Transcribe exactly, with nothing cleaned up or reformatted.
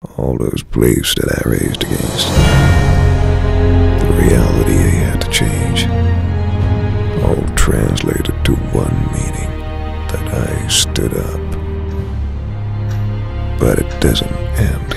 All those beliefs that I raised against, the reality I had to change, all translated to one meaning, that I stood up. But it doesn't end